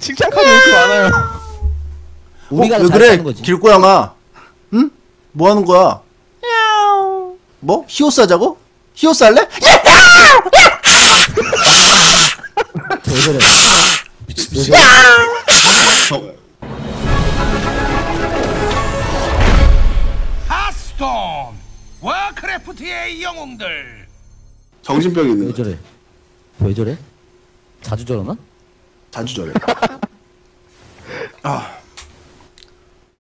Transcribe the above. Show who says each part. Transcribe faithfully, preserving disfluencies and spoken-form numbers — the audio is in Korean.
Speaker 1: 칭찬 카드 왜 이렇게 많아요?
Speaker 2: 우리가
Speaker 3: 어, 왜
Speaker 2: 잘
Speaker 3: 그래
Speaker 2: 사는 거지.
Speaker 3: 길고양아. 응? 뭐 하는 거야? 뭐? 히오스 하자고? 히오스 할래?
Speaker 2: 왜 그래?
Speaker 3: 미친.
Speaker 4: 하스톰 와크래프트의 영웅들.
Speaker 5: 정신병이 있는
Speaker 2: 왜
Speaker 5: 거야.
Speaker 2: 저래? 왜 저래? 자주 저러나?
Speaker 5: 자주 저래.
Speaker 3: 아.